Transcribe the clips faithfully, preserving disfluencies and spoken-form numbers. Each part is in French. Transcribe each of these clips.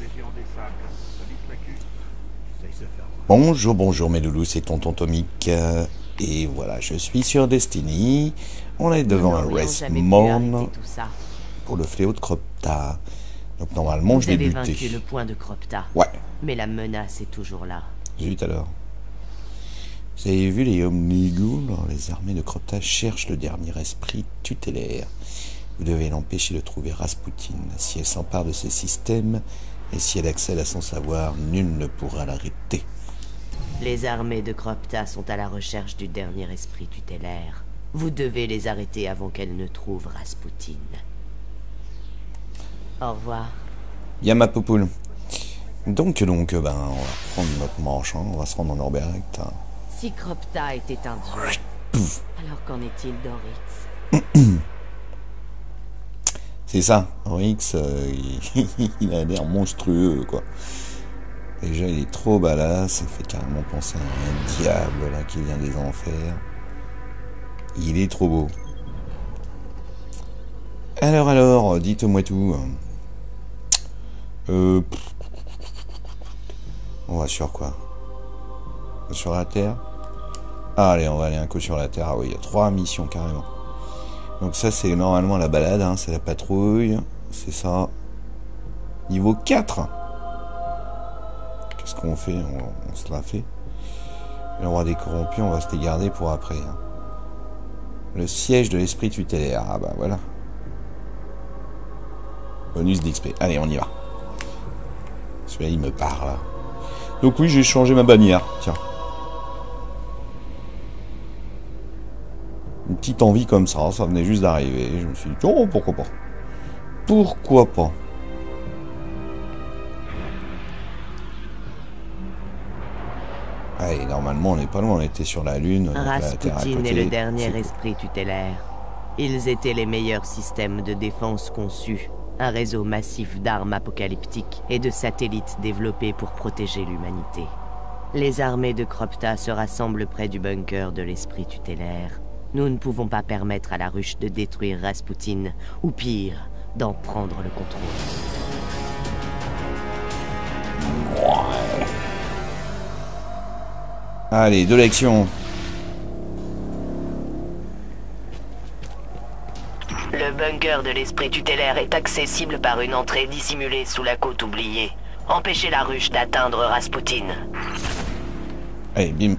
Bonjour, bonjour mes loulous, c'est Tonton Tomic. Euh, et voilà, je suis sur Destiny. On est devant un Respawn pour le fléau de Cropta. Donc normalement, Vous je vais avez buter. vaincu le point de Cropta. Ouais. Mais la menace est toujours là. Zut alors. Vous avez vu les Omnigouls? Les armées de Cropta cherchent le dernier esprit tutélaire. Vous devez l'empêcher de trouver Rasputin. Si elle s'empare de ce système, et si elle accède à son savoir, nul ne pourra l'arrêter. Les armées de Cropta sont à la recherche du dernier esprit tutélaire. Vous devez les arrêter avant qu'elles ne trouvent Rasputin. Au revoir. Y'a ma poupoule. Donc, donc, ben, on va prendre notre manche, hein, on va se rendre en Orberect. Hein. Si Cropta était un dieu, alors qu'en est-il d'Oryx? C'est ça, Oryx, euh, il, il a l'air monstrueux, quoi. Déjà, il est trop badass, ça fait carrément penser à un diable, là, qui vient des enfers. Il est trop beau. Alors, alors, dites-moi tout. Euh... On va sur quoi? Sur la Terre? Ah, allez, on va aller un coup sur la Terre. Ah oui, il y a trois missions, carrément. Donc ça, c'est normalement la balade, hein, c'est la patrouille. C'est ça. Niveau quatre. Qu'est-ce qu'on fait? on, on se la fait. Le roi des corrompus, on va se les garder pour après. Hein. Le siège de l'esprit tutélaire. Ah bah voilà. Bonus d'X P. Allez, on y va. Celui-là, il me parle. Donc oui, j'ai changé ma bannière. Tiens. Une petite envie comme ça, ça venait juste d'arriver. Je me suis dit, oh, pourquoi pas? Pourquoi pas? Allez, normalement, on n'est pas loin, on était sur la Lune. Rasputin est le dernier esprit tutélaire. Ils étaient les meilleurs systèmes de défense conçus. Un réseau massif d'armes apocalyptiques et de satellites développés pour protéger l'humanité. Les armées de Cropta se rassemblent près du bunker de l'esprit tutélaire. Nous ne pouvons pas permettre à la ruche de détruire Rasputin, ou pire, d'en prendre le contrôle. Ouais. Allez, de l'action. Le bunker de l'esprit tutélaire est accessible par une entrée dissimulée sous la côte oubliée. Empêchez la ruche d'atteindre Rasputin. Allez, bim.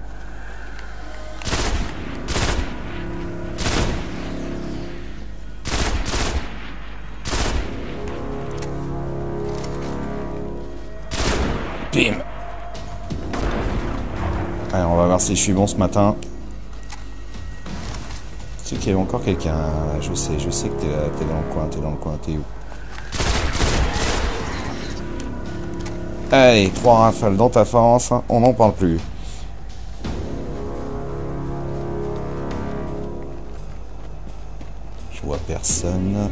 Bim. Allez, on va voir si je suis bon ce matin. C'est qu'il y avait encore quelqu'un. Je sais, je sais que t'es là, t'es dans le coin, t'es dans le coin, t'es où? Allez, trois rafales dans ta face, on n'en parle plus. Je vois personne.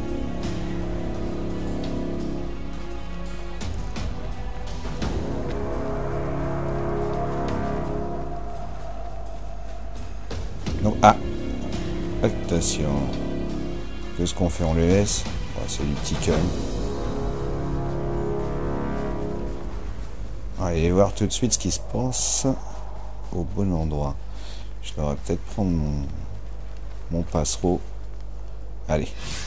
Non, ah. Attention. Qu'est-ce qu'on fait? On le laisse? Oh, c'est du petit con. Allez voir tout de suite ce qui se passe au bon endroit. Je devrais peut-être prendre mon, mon passereau. Allez.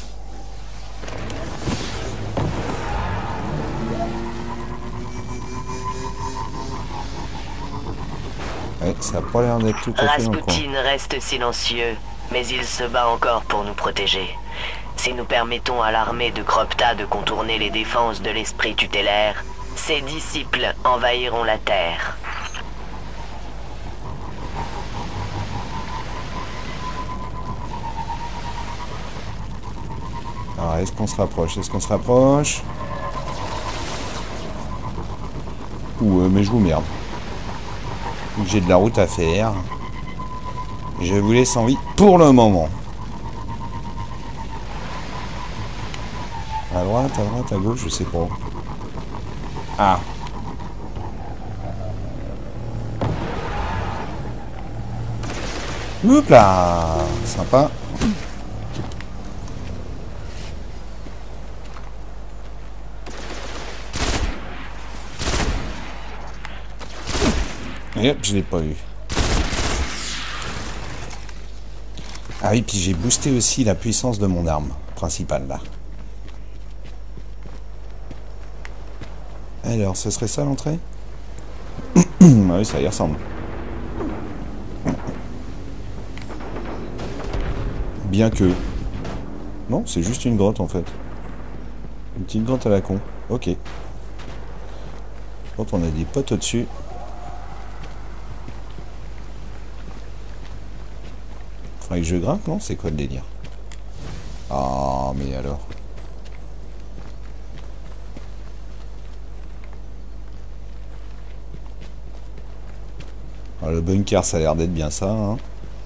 Ouais, ça n'a pas l'air d'être tout à fait dans le coin. Rasputin reste silencieux, mais il se bat encore pour nous protéger. Si nous permettons à l'armée de Cropta de contourner les défenses de l'esprit tutélaire, ses disciples envahiront la Terre. Alors, est-ce qu'on se rapproche? Est-ce qu'on se rapproche? Ouh, euh, mais je vous merde. J'ai de la route à faire. Je vous laisse en vie pour le moment. À droite, à droite, à gauche, je sais pas. Ah. Hop là. Sympa. Et hop, je l'ai pas eu. Ah oui, puis j'ai boosté aussi la puissance de mon arme principale, là. Alors, ce serait ça l'entrée? Ah oui, ça y ressemble. Bien que... Non, c'est juste une grotte, en fait. Une petite grotte à la con. Ok. Quand on a des potes au-dessus. Faudrait que je grimpe, non? C'est quoi le délire? Ah, mais alors... Ah, le bunker, ça a l'air d'être bien ça, hein.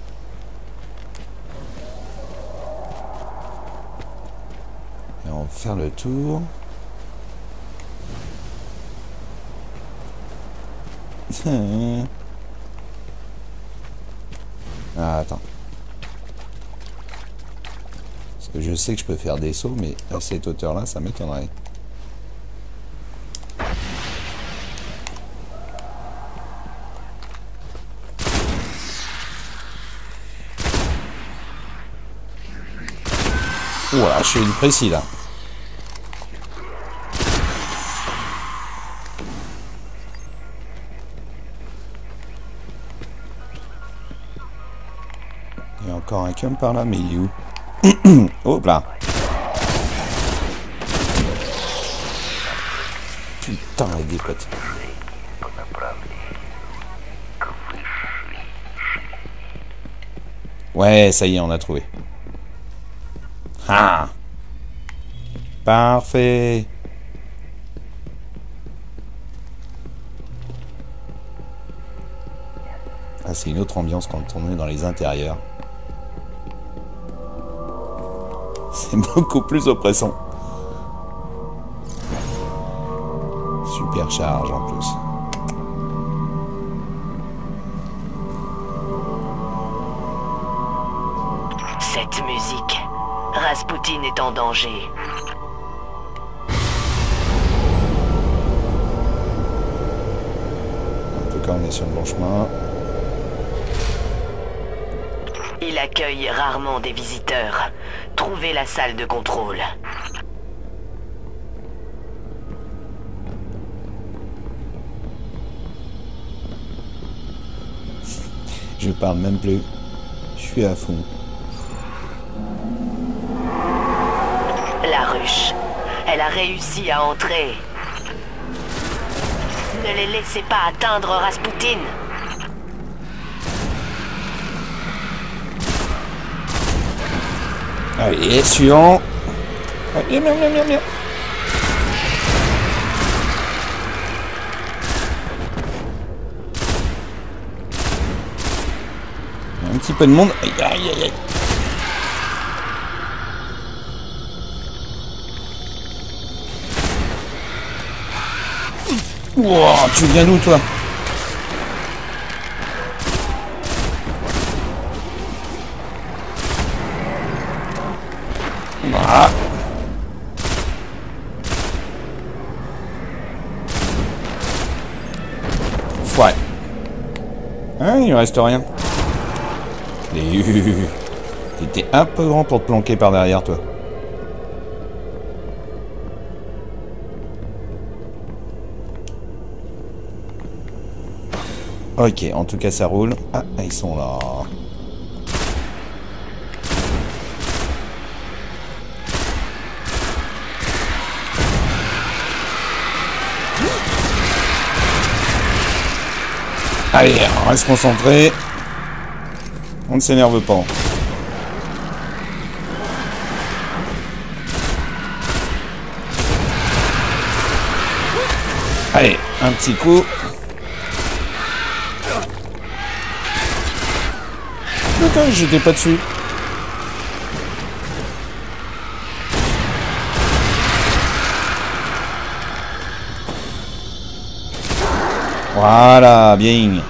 Et on va faire le tour. Ah, attends. Parce que je sais que je peux faire des sauts, mais à cette hauteur-là, ça m'étonnerait. Ouah, je suis du précis, là. Il y a encore un cum par là, mais il est où? Hop là. Putain, les dépotes. Ouais, ça y est, on a trouvé. Ah! Parfait. Ah, c'est une autre ambiance quand on est dans les intérieurs. C'est beaucoup plus oppressant. Super charge en plus. Cette musique. Rasputin est en danger. En tout cas, on est sur le bon chemin. Il accueille rarement des visiteurs. Trouvez la salle de contrôle. Je parle même plus. Je suis à fond. La ruche. Elle a réussi à entrer. Ne les laissez pas atteindre Rasputin. Allez, suivant. Allez, miam, miam, miam, miam. Un petit peu de monde. Aïe, aïe, aïe, aïe. Wow, tu viens d'où, toi? Voilà. Ouais. Hein, il reste rien. T'étais un peu grand pour te planquer par derrière, toi. Ok, en tout cas, ça roule. Ah, ils sont là. Allez, on reste concentré. On ne s'énerve pas. Allez, un petit coup. Putain, j'étais pas dessus. Voilà, bien.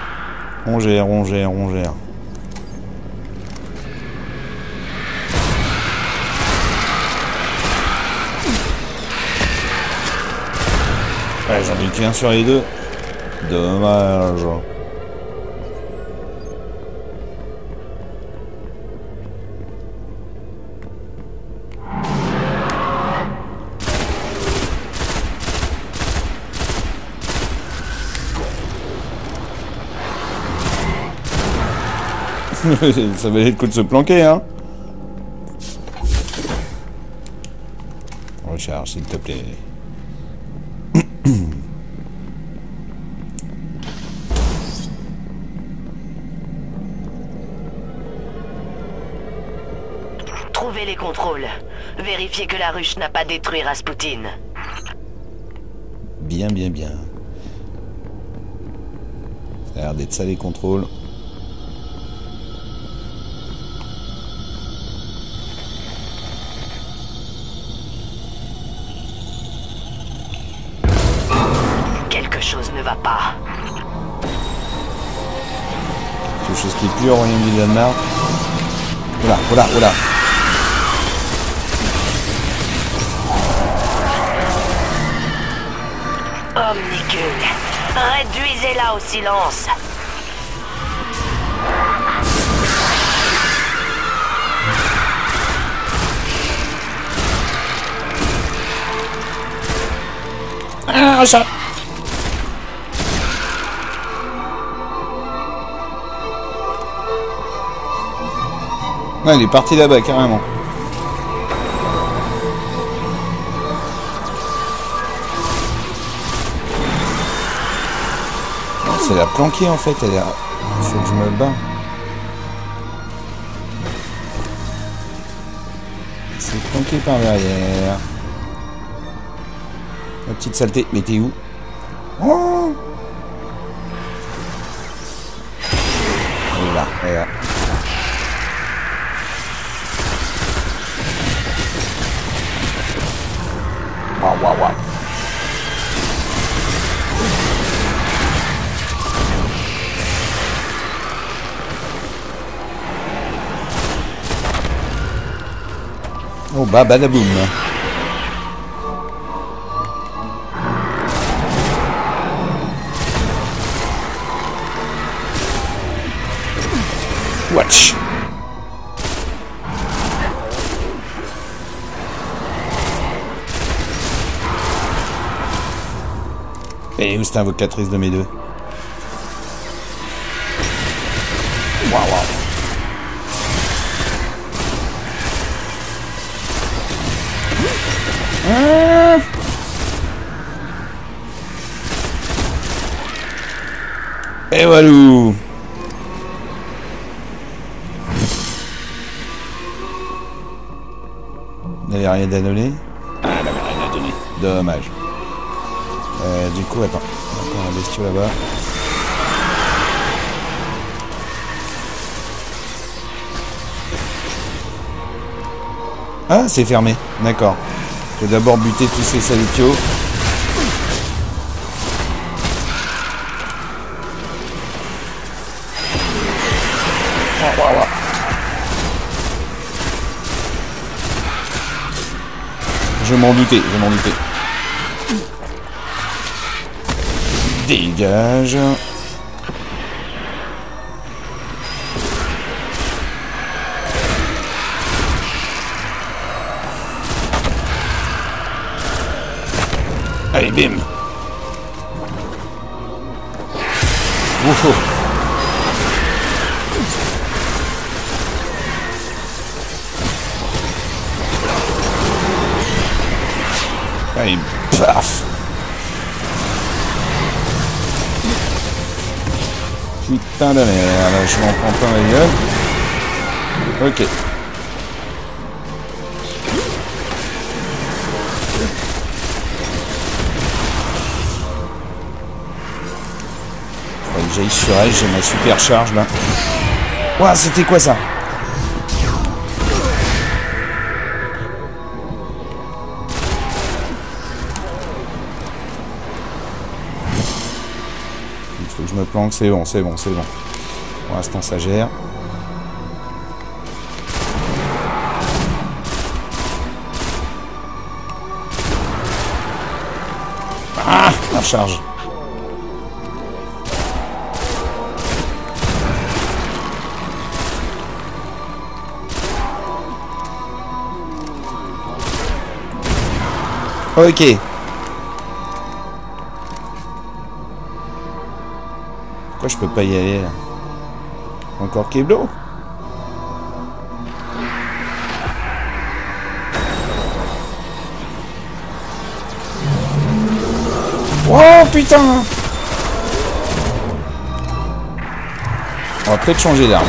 On gère, on gère, on gère. Ouais, j'en ai qu'un sur les deux. Dommage. Ça valait le coup de se planquer, hein. Recharge, s'il te plaît. Trouvez les contrôles. Vérifiez que la ruche n'a pas détruit Rasputin. Bien, bien, bien. Ça a l'air d'être ça les contrôles. Quelque chose ne va pas. Quelque chose qui pue au royaume du Danemark. Oula, oula, oula. Omnicule, réduisez-la au silence. Ah, ça. Ouais, il est parti là-bas, carrément. C'est la planquée, en fait. Elle est... Il faut que je me bats. C'est planqué par derrière. La petite saleté. Mais t'es où? Oh, elle est là, elle est là. Waouh, waouh, waouh. Oh, bah, badaboum. Watch. Et où c'est invocatrice de mes deux? Waouh, waouh. Ah. Et voilà. Il n'avait rien à donner. Ah, il n'avait rien à donner. Dommage. Euh, du coup, attends. Encore un bestiau là-bas. Ah, c'est fermé. D'accord. Je vais d'abord buter tous ces salutios. Oh, wow, wow. Je m'en doutais, je m'en doutais. Dégage. Allez, bim. Ouf. Allez, paf. Putain de merde, je m'en prends plein la gueule. Ok. J'aille sur elle, j'ai ma super charge là. Ouah, c'était quoi ça? Il faut que je me planque, c'est bon, c'est bon, c'est bon. Pour l'instant ça gère. Ah, la charge. Ok. Pourquoi je peux pas y aller là? Encore Keblo? Oh putain! On va peut-être changer d'arme.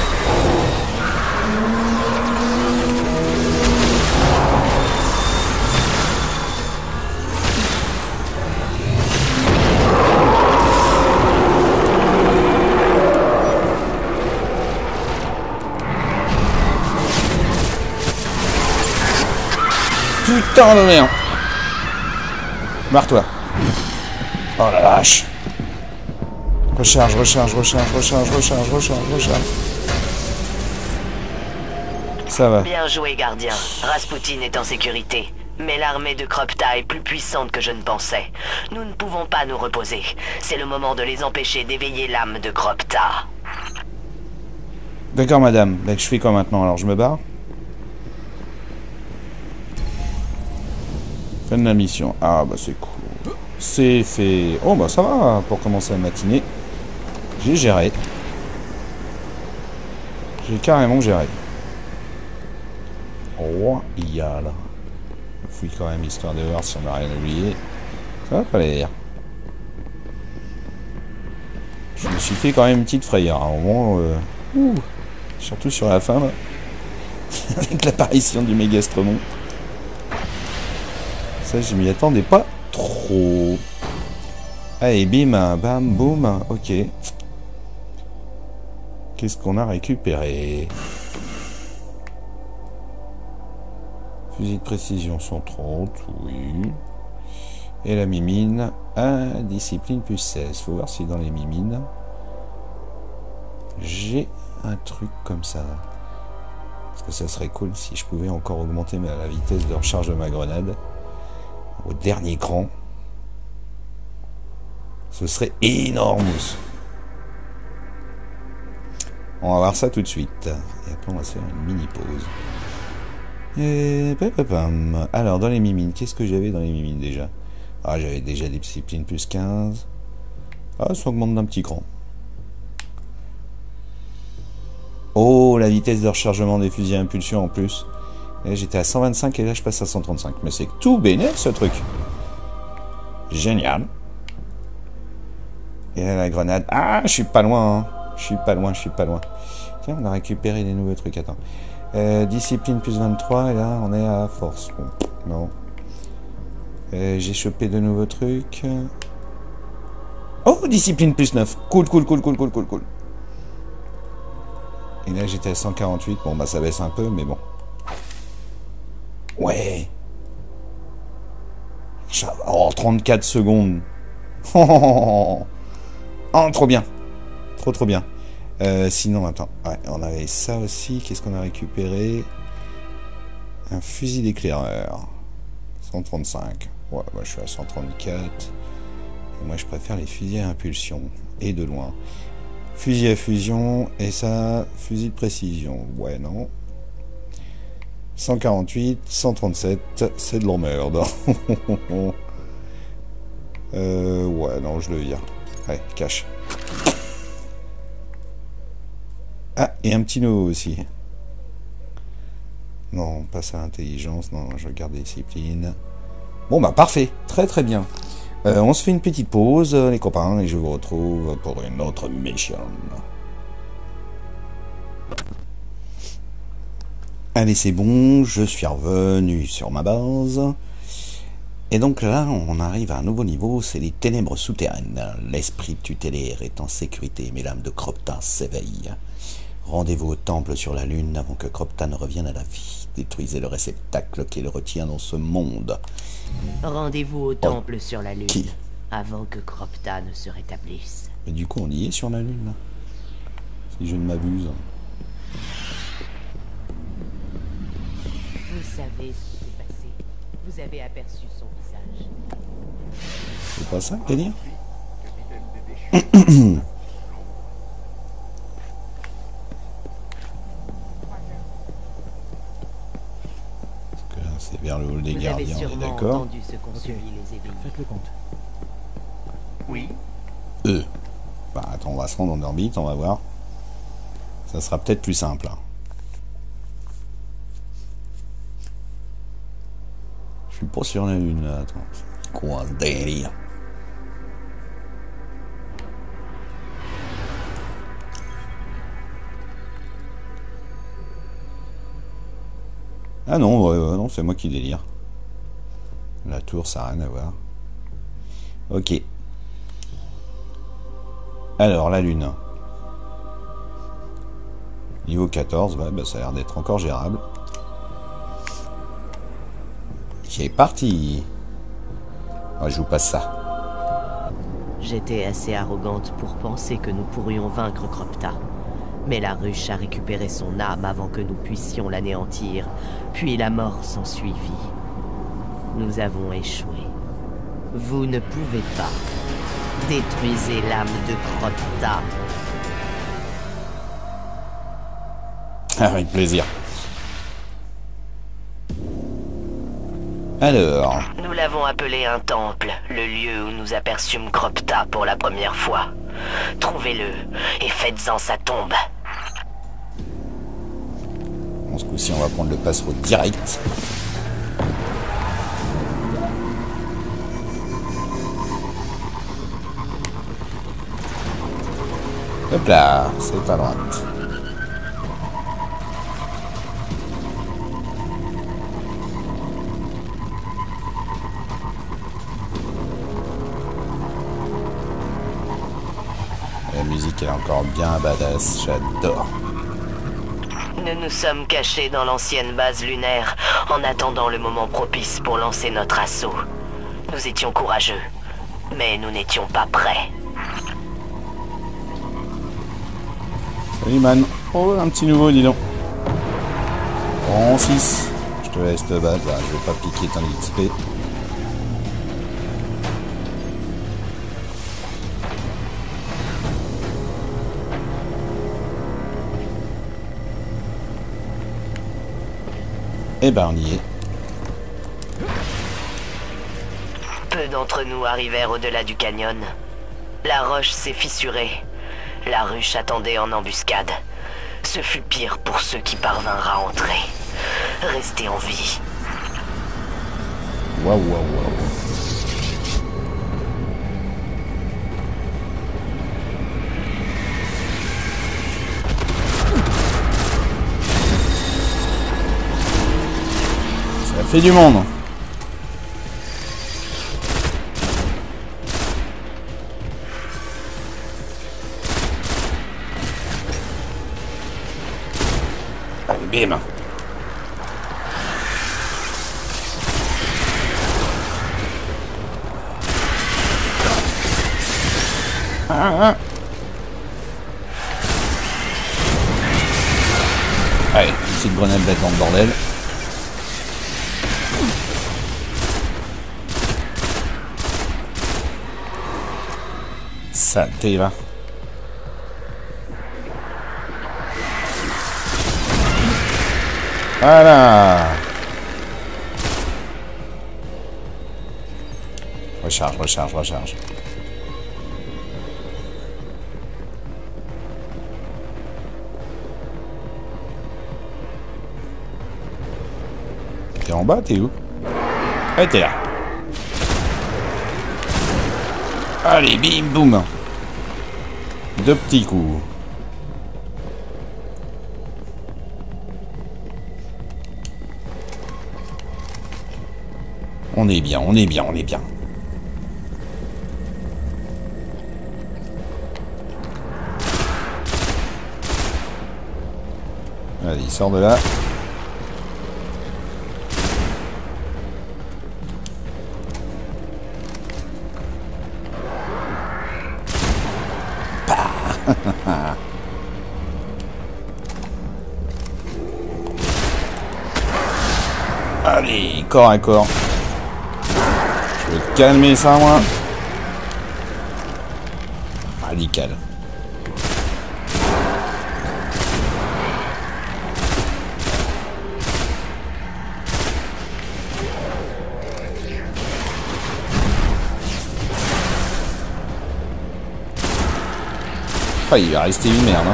Putain de merde! Barre-toi. Oh la vache! Recharge, recharge, recharge, recharge, recharge, recharge, recharge. Ça va. Bien joué, gardien. Rasputin est en sécurité. Mais l'armée de Kropta est plus puissante que je ne pensais. Nous ne pouvons pas nous reposer. C'est le moment de les empêcher d'éveiller l'âme de Kropta. D'accord, madame. Bah, je fais quoi maintenant? Alors, je me barre? Fin de la mission. Ah, bah, c'est cool. C'est fait. Oh, bah, ça va pour commencer la matinée. J'ai géré. J'ai carrément géré. Oh, il y a là. Je fouille quand même histoire de voir si on n'a rien oublié. Ça va pas l'air. Je me suis fait quand même une petite frayeur. Au moins, euh, ouh, surtout sur la fin là. Avec l'apparition du Mégastromon. Ça, je m'y attendais pas trop. Allez, bim, bam, boum. Ok. Qu'est-ce qu'on a récupéré? Fusil de précision cent trente, oui. Et la mimine, ah, discipline plus seize. Faut voir si dans les mimines, j'ai un truc comme ça. Parce que ça serait cool si je pouvais encore augmenter la vitesse de recharge de ma grenade au dernier cran. Ce serait énorme. On va voir ça tout de suite. Et après, on va se faire une mini pause. Et... Alors, dans les mimines, qu'est-ce que j'avais dans les mimines déjà? Ah, j'avais déjà des disciplines plus quinze. Ah, ça augmente d'un petit cran. Oh, la vitesse de rechargement des fusils à impulsion en plus. J'étais à cent vingt-cinq et là, je passe à cent trente-cinq. Mais c'est tout bénef, ce truc. Génial. Et là, la grenade. Ah, je suis pas loin, hein. Je suis pas loin, je suis pas loin. Tiens, on a récupéré des nouveaux trucs. Attends. Euh, discipline plus vingt-trois, et là, on est à force. Bon, non. Euh, J'ai chopé de nouveaux trucs. Oh, discipline plus neuf. Cool, cool, cool, cool, cool, cool, cool. Et là, j'étais à cent quarante-huit. Bon, bah, ça baisse un peu, mais bon. Ouais. Oh, trente-quatre secondes. Oh, oh, trop bien. Trop, trop bien. Euh, sinon, attends. Ouais, on avait ça aussi. Qu'est-ce qu'on a récupéré? Un fusil d'éclaireur. cent trente-cinq. Ouais, moi, je suis à cent trente-quatre. Et moi, je préfère les fusils à impulsion. Et de loin. Fusil à fusion. Et ça, fusil de précision. Ouais, non. cent quarante-huit, cent trente-sept. C'est de l'emmerde. euh, ouais, non, je le vire. Ouais, cache. Ah, et un petit nouveau aussi. Non, pas ça, intelligence. Non, je garde les disciplines. Bon, bah, parfait. Très, très bien. Euh, on se fait une petite pause, les copains, et je vous retrouve pour une autre mission. Allez, c'est bon, je suis revenu sur ma base. Et donc là, on arrive à un nouveau niveau, c'est les ténèbres souterraines. L'esprit tutélaire est en sécurité, mais l'âme de Kropta s'éveille. Rendez-vous au temple sur la lune avant que Kropta ne revienne à la vie. Détruisez le réceptacle qui le retient dans ce monde. Rendez-vous au temple oh. sur la lune Qui? avant que Kropta ne se rétablisse. Mais du coup, on y est sur la lune, là. Si je ne m'abuse. Vous savez ce qui s'est passé. Vous avez aperçu son visage. C'est pas ça le délire? C'est vers le hall des gardiens, on est d'accord? Faites le compte. Oui. Euh. Bah attends, on va se rendre en orbite, on va voir. Ça sera peut-être plus simple. Hein. Je suis pas sur la lune là, attends. C'est quoi ce délire? Ah non, ouais, ouais, non, c'est moi qui délire. La tour, ça n'a rien à voir. Ok. Alors, la lune. Niveau quatorze, ouais, bah, ça a l'air d'être encore gérable. C'est parti. Ouais, je vous passe ça. J'étais assez arrogante pour penser que nous pourrions vaincre Cropta. Mais la ruche a récupéré son âme avant que nous puissions l'anéantir, puis la mort s'en suivit. Nous avons échoué. Vous ne pouvez pas. Détruisez l'âme de Cropta. Avec plaisir. Alors... Nous l'avons appelé un temple, le lieu où nous aperçûmes Cropta pour la première fois. Trouvez-le et faites-en sa tombe. Bon, ce coup-ci, on va prendre le passereau direct. Hop là, c'est à droite. La musique est encore bien badass, j'adore. Nous nous sommes cachés dans l'ancienne base lunaire en attendant le moment propice pour lancer notre assaut. Nous étions courageux, mais nous n'étions pas prêts. Salut man. Oh, un petit nouveau, dis donc. Bon, six. Je te laisse te battre, là. Je vais pas piquer ton X P. Eh ben, on y est. Peu d'entre nous arrivèrent au-delà du canyon. La roche s'est fissurée. La ruche attendait en embuscade. Ce fut pire pour ceux qui parvinrent à entrer. Restez en vie. Waouh, waouh, waouh. Ça fait du monde. Allez, bim. Ah, ah. Allez, une petite grenade bête dans le bordel. Saleté, va. Voilà. Recharge, recharge, recharge. T'es en bas, t'es où? Ah, t'es là. Allez, bim, boum. Deux petits coups. On est bien, on est bien, on est bien. Allez, sors de là. Allez, corps à corps. Je vais calmer ça, moi. radical. Oh, il va rester une merde, hein.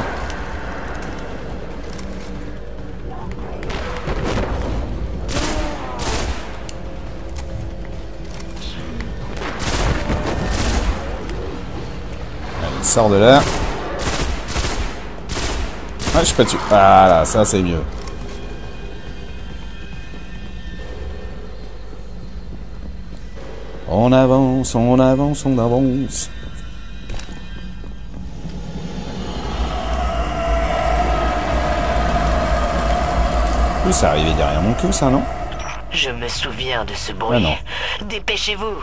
Allez, sors de là. Ah, je suis pas dessus. Voilà, ça c'est mieux. On avance, on avance, on avance. Ça arrivait derrière mon cul, ça, non? Je me souviens de ce bruit. Ah non. Dépêchez-vous.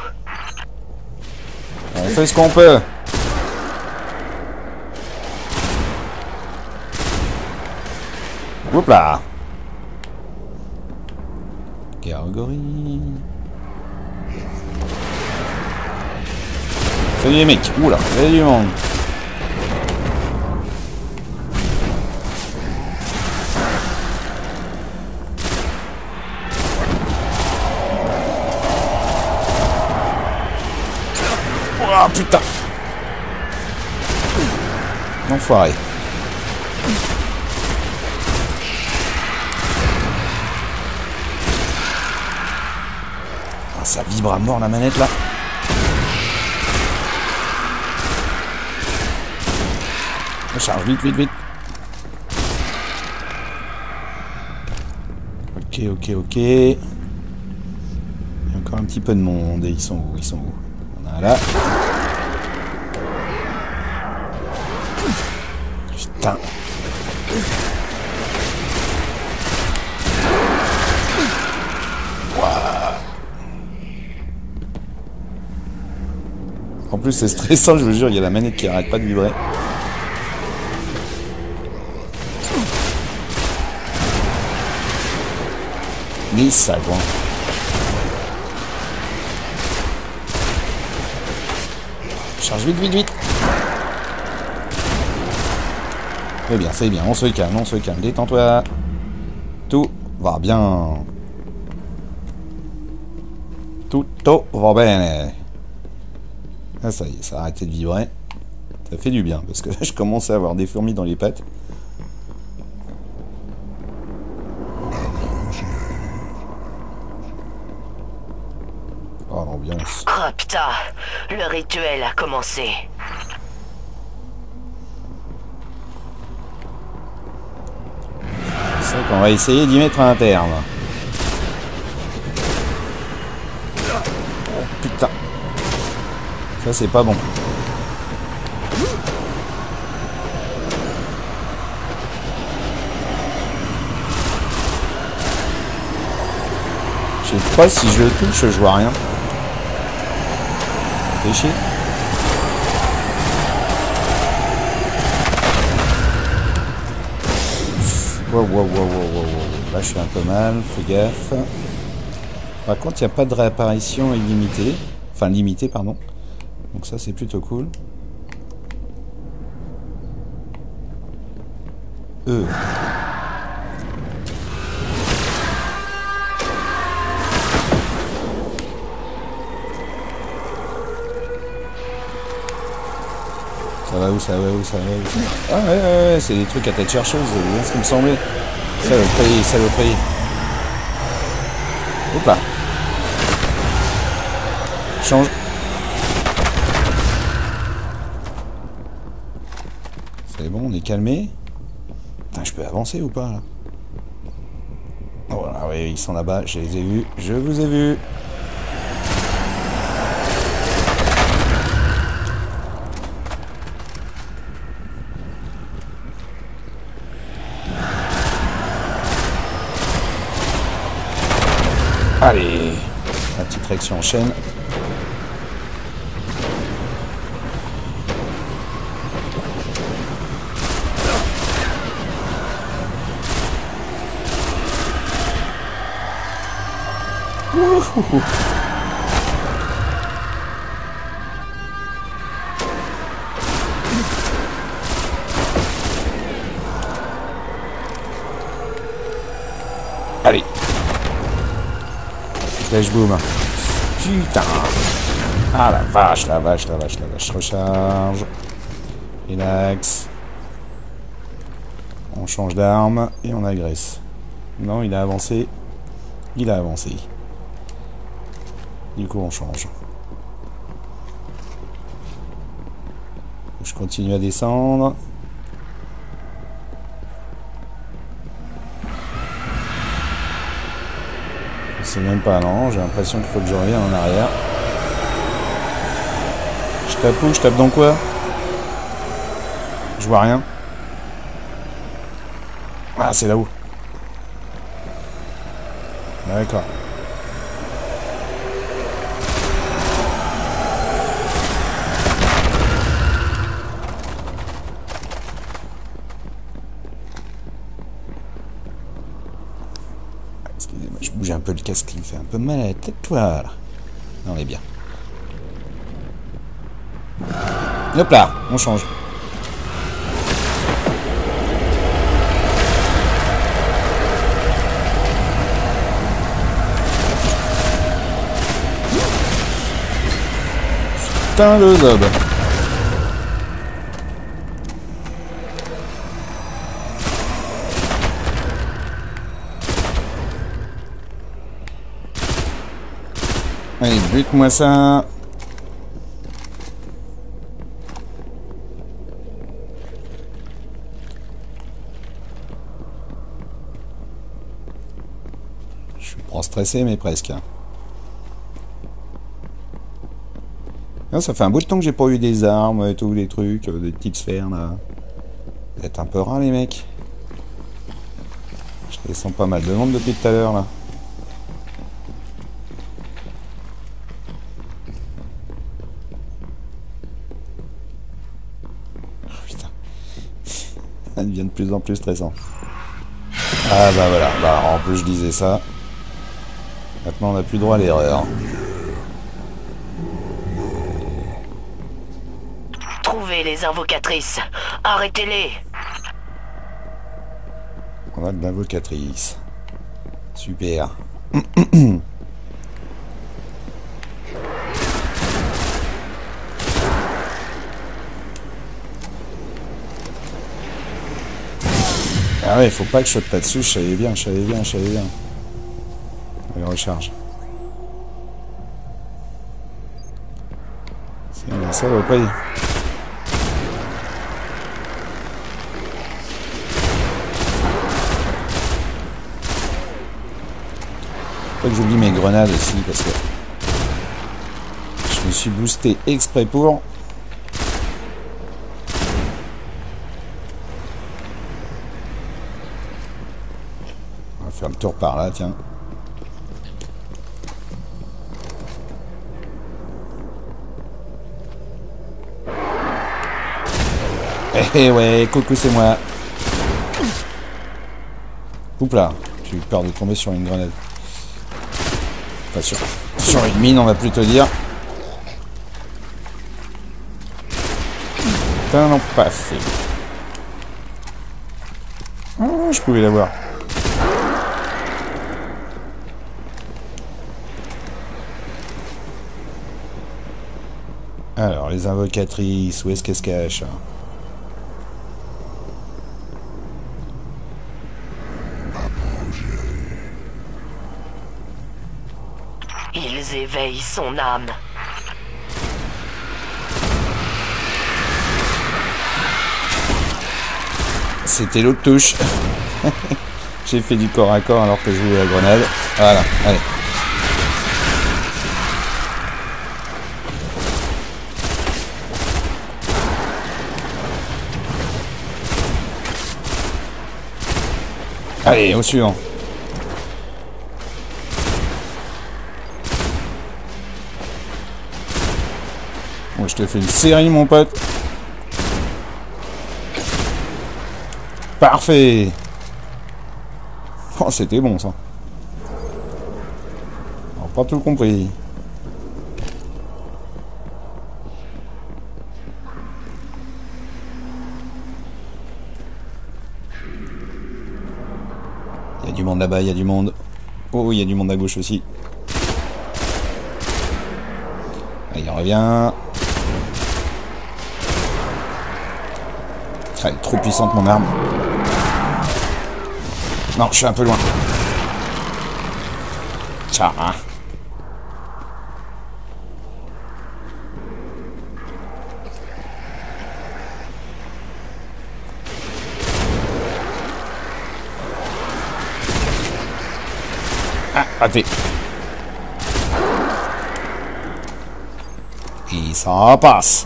On fait ce qu'on peut. Oups là. Gargory. Salut les mecs. Oula, il y a du monde. Ah putain! Enfoiré. Ah, ça vibre à mort la manette là. On charge vite, vite, vite. Ok, ok, ok. Il y a encore un petit peu de monde. Et ils sont où? Ils sont où? Voilà. Putain. Wow. En plus c'est stressant, je vous jure, il y a la manette qui arrête pas de vibrer. Mais ça quoi. Charge vite, vite, vite. C'est bien, c'est bien, on se calme, on se calme. Détends-toi. Tout va bien. Tutto va bene. Ah, ça y est, ça a arrêté de vibrer. Ça fait du bien, parce que là, je commence à avoir des fourmis dans les pattes. Oh, l'ambiance. Oh putain, le rituel a commencé. C'est vrai qu'on va essayer d'y mettre un terme. Oh putain. Ça c'est pas bon. Je sais pas si je le touche, je vois rien. Fais chier. Wow, wow, wow, wow, wow, wow. Là, je suis un peu mal, fais gaffe. Par contre, il n'y a pas de réapparition illimitée. Enfin, limitée, pardon. Donc ça, c'est plutôt cool. E. Ça va où, ça va où, ça va où, ça va. Ah ouais, ouais, ouais, c'est des trucs à tête chercheuse, c'est bien ce qui me semblait. Saloperie, saloperie. Hop là. Change. C'est bon, on est calmé. Putain, je peux avancer ou pas là? Oh voilà, oui, ils sont là-bas, je les ai vus, je vous ai vus. Allez, la petite réaction en chaîne. Ouh. Allez. Flash boom. Putain. Ah la vache, la vache, la vache, la vache. Recharge. Relax. On change d'arme et on agresse. Non, il a avancé. Il a avancé. Du coup, on change. Je continue à descendre. Je sais même pas, non. J'ai l'impression qu'il faut que je revienne en arrière. Je tape où? Je tape dans quoi? Je vois rien. Ah, c'est là-haut. D'accord. Excusez-moi, je bouge un peu le casque qui me fait un peu mal à la tête. Voilà. On est bien. Hop là, on change. Putain de zob. Allez, bute-moi ça. Je suis pas stressé, mais presque. Non, ça fait un bout de temps que j'ai pas eu des armes et tout, des trucs, des petites sphères là. Vous êtes un peu rares les mecs. Je descends pas mal de monde depuis tout à l'heure là. Oh, putain. Ça devient de plus en plus stressant. Ah bah voilà, bah en plus je disais ça. Maintenant on n'a plus droit à l'erreur. Trouvez les invocatrices. Arrêtez-les. On a de l'invocatrice. Super. Ah ouais, faut pas que je saute là-dessus, je savais bien, je savais bien, je savais bien. Allez, recharge. C'est la saloperie. Faut que j'oublie mes grenades aussi, parce que je me suis boosté exprès pour. On va faire le tour par là, tiens. Eh hey, ouais, coucou, c'est moi. Oups là, j'ai eu peur de tomber sur une grenade. Enfin, sur, sur une mine, on va plutôt dire. Putain, non, pas fait. Oh, je pouvais l'avoir. Alors, les invocatrices, où est-ce qu'elles se cachent? Ils éveillent son âme. C'était l'autre touche. J'ai fait du corps à corps alors que je jouais la grenade. Voilà, allez. Allez, au suivant. Bon, je te fais une série, mon pote. Parfait. Oh, c'était bon, ça. On n'a pas tout compris. Il y a du monde là-bas, il y a du monde. Oh, il y a du monde à gauche aussi. Allez, il revient. Ah, elle est trop puissante mon arme. Non, je suis un peu loin. Ciao. Ah, raté. Et ça passe.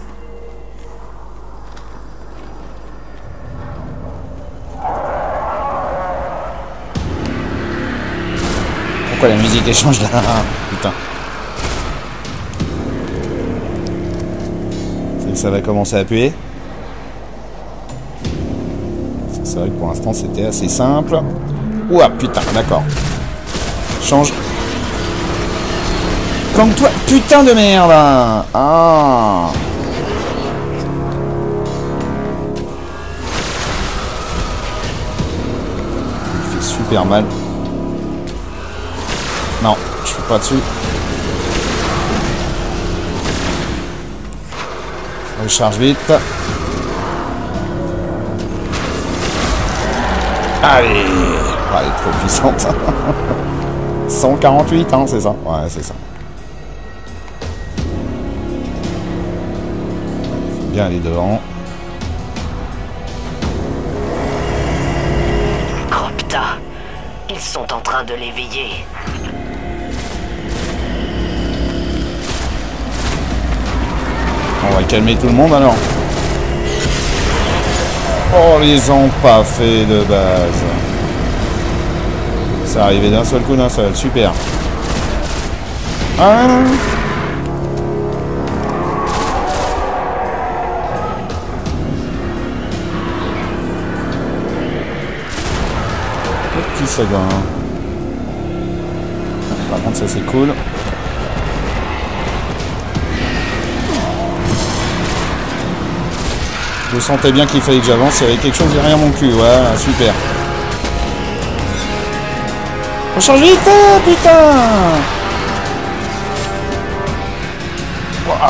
Pourquoi la musique elle change là? Putain. C'est que ça va commencer à puer. C'est vrai que pour l'instant c'était assez simple. Ouah putain, d'accord. Change. Comme toi, putain de merde. Ah. Il fait super mal. Non, je suis pas dessus. Recharge vite. Allez. Ah, elle est trop puissante. cent quarante-huit, hein, c'est ça? Ouais, c'est ça. Faut bien aller devant. Crocta, ils sont en train de l'éveiller. On va calmer tout le monde alors. Oh, ils ont pas fait de base. C'est arrivé d'un seul coup, d'un seul. Super. Ah. Petit second. Par contre, ça c'est cool. Je sentais bien qu'il fallait que j'avance. Il y avait quelque chose derrière mon cul. Voilà, super. On change vite, oh, putain. Wow.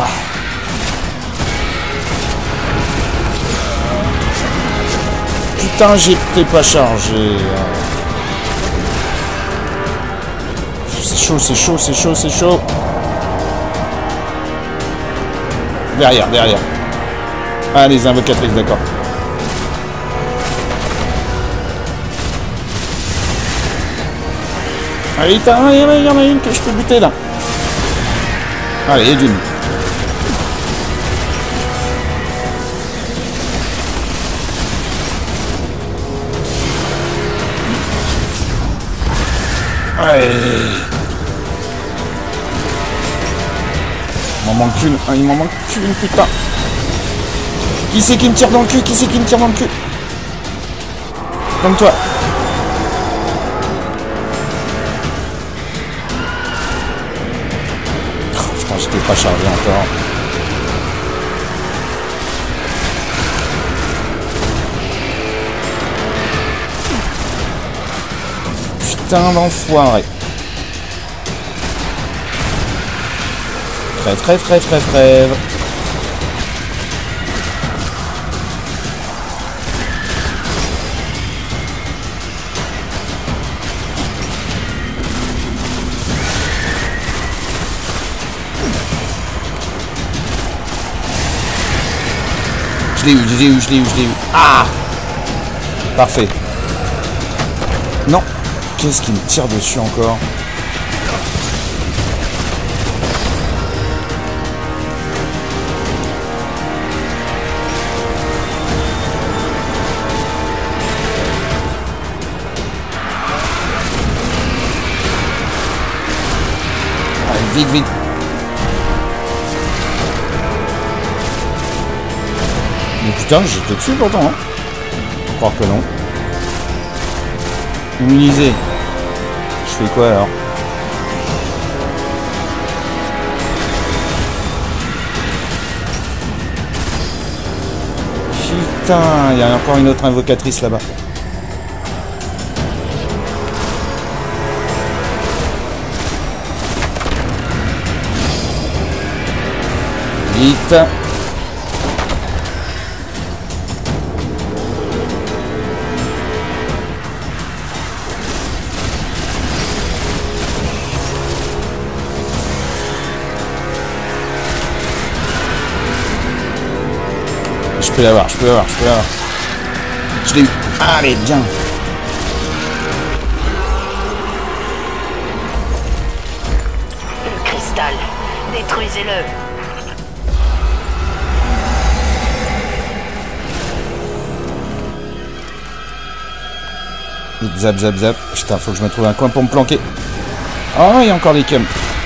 Putain, j'étais pas chargé. C'est chaud, c'est chaud, c'est chaud, c'est chaud. Derrière, derrière. Ah, les invocatrices, d'accord. Allez, il y en a une que je peux buter là. Allez, d'une. Allez. Il m'en manque une. Ah, il m'en manque une, putain. Qui c'est qui me tire dans le cul? Qui c'est qui me tire dans le cul? Comme toi. J'étais pas chargé encore. Putain d'enfoiré. Trêve, trêve, trêve, trêve, trêve. Je l'ai eu, je l'ai eu, je l'ai eu, je l'ai eu. Ah! Parfait. Non. Qu'est-ce qui me tire dessus encore? Allez, vite, vite. Mais putain, j'étais dessus pourtant, hein. Je crois que non. Immunisé. Je fais quoi alors? Putain, il y a encore une autre invocatrice là-bas. Vite. Je peux l'avoir, je peux l'avoir, je peux l'avoir. Je l'ai eu. Allez, bien. Le cristal, détruisez-le. Zap, zap, zap. Putain, faut que je me trouve un coin pour me planquer. Oh, il y a encore des cums.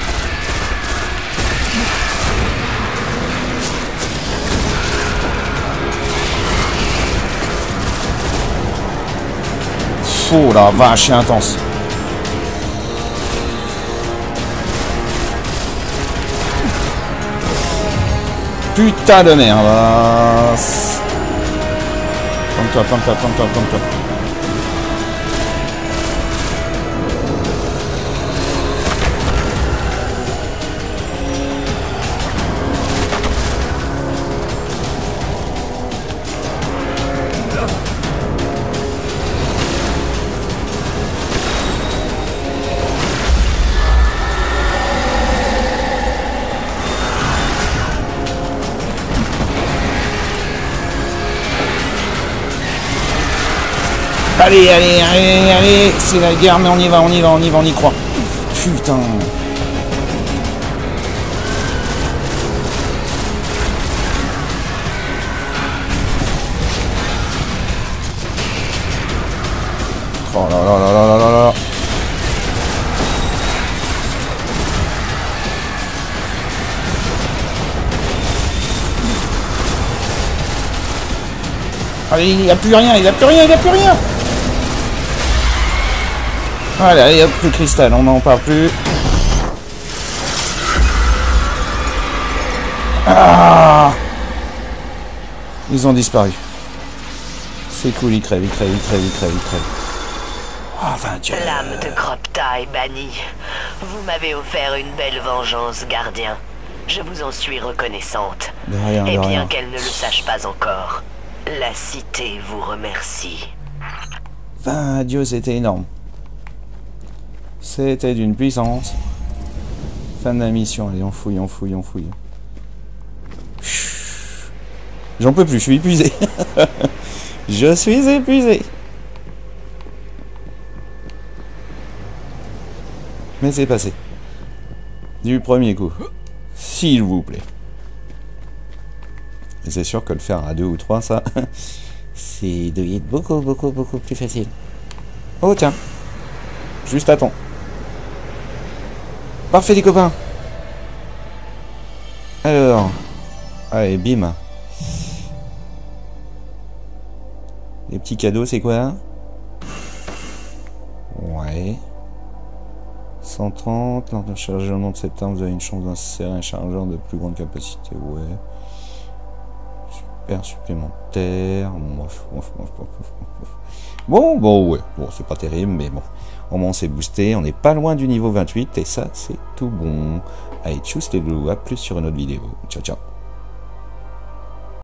Oh la vache, c'est intense. Putain de merde. Plante-toi, plante-toi, plante-toi, plante-toi. Allez, allez, allez, allez, c'est la guerre, mais on y va, on y va, on y va, on y croit. Putain. Oh là là là là là là là. Allez, il n'y a plus rien, il n'y a plus rien, il n'y a plus rien. Voilà, allez hop, le cristal, on n'en parle plus. Ah, ils ont disparu. C'est cool, ils crèvent, ils crèvent, ils crèvent, ils crèvent, ils crèvent. Ah, vingt Dieu. L'âme de Gropta est bannie. Vous m'avez offert une belle vengeance, gardien. Je vous en suis reconnaissante. De rien, Et de bien rien. qu'elle ne le sache pas encore, la cité vous remercie. vingt Dieu, c'était énorme. C'était d'une puissance. Fin de la mission, allez, on fouille, on fouille, on fouille. J'en peux plus, je suis épuisé. Je suis épuisé. Mais c'est passé. Du premier coup. S'il vous plaît. Et c'est sûr que le faire à deux ou trois, ça, c'est de être beaucoup, beaucoup, beaucoup plus facile. Oh tiens. Juste à temps. Parfait les copains. Alors. Allez, bim. Les petits cadeaux, c'est quoi? Ouais. cent trente, lors de chargement de septembre, vous avez une chance d'insérer un chargeur de plus grande capacité. Ouais. Super supplémentaire. Bon, bon, ouais. Bon, c'est pas terrible, mais bon. Au moins, on s'est boosté. On n'est pas loin du niveau vingt-huit. Et ça, c'est tout bon. Allez, tchuss les loulous. À plus sur une autre vidéo. Ciao, ciao.